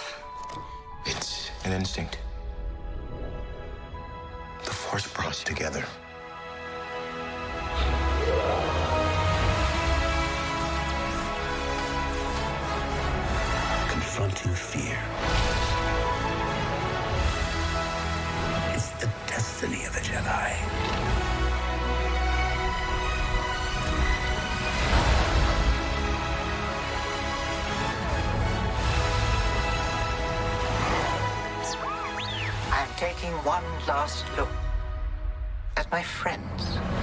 It's an instinct. The Force brought us together. Confronting fear is the destiny of a Jedi. I'm taking one last look at my friends.